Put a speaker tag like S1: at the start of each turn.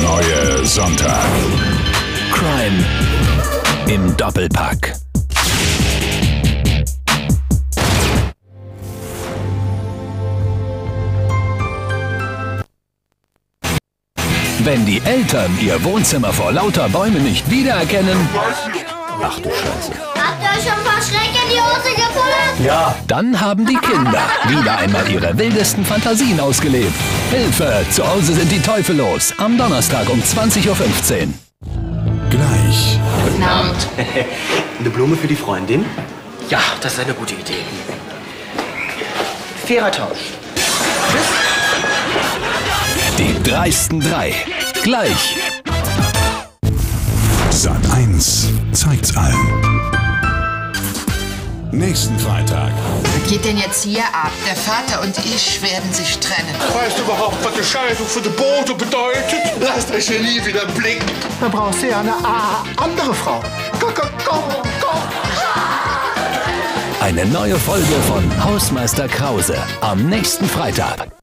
S1: neue Sonntag.
S2: Crime im Doppelpack. Wenn die Eltern ihr Wohnzimmer vor lauter Bäumen nicht wiedererkennen, ach du Scheiße.
S3: Habt ihr euch schon ein paar Schreck in die Hose gefunden?
S2: Ja. Dann haben die Kinder wieder einmal ihre wildesten Fantasien ausgelebt. Hilfe, zu Hause sind die Teufel los. Am Donnerstag um 20:15 Uhr.
S1: Gleich.
S4: Guten Abend.
S5: Eine Blume für die Freundin?
S4: Ja, das ist eine gute Idee. Fairer Tausch. Tschüss.
S2: Die dreisten drei. Gleich.
S1: Sat.1 zeigt's allen. Nächsten Freitag.
S6: Was geht denn jetzt hier ab? Der Vater und ich werden sich trennen.
S7: Weißt du überhaupt, was die Scheidung für die Boote bedeutet? Lasst euch hier nie wieder blicken.
S8: Dann brauchst du ja eine andere Frau. Go.
S2: Eine neue Folge von Hausmeister Krause am nächsten Freitag.